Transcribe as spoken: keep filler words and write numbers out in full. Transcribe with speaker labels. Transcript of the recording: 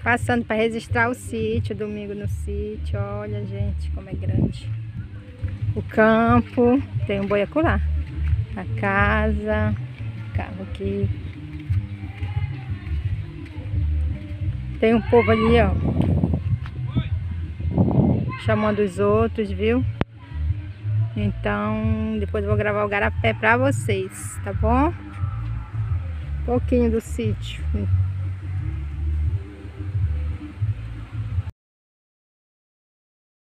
Speaker 1: Passando para registrar o sítio, domingo no sítio. Olha, gente, como é grande. O campo, tem um boi acolá. A casa, carro aqui. Tem um povo ali, ó, chamando os outros, viu? Então, depois eu vou gravar o garapé pra vocês, tá bom? Um pouquinho do sítio.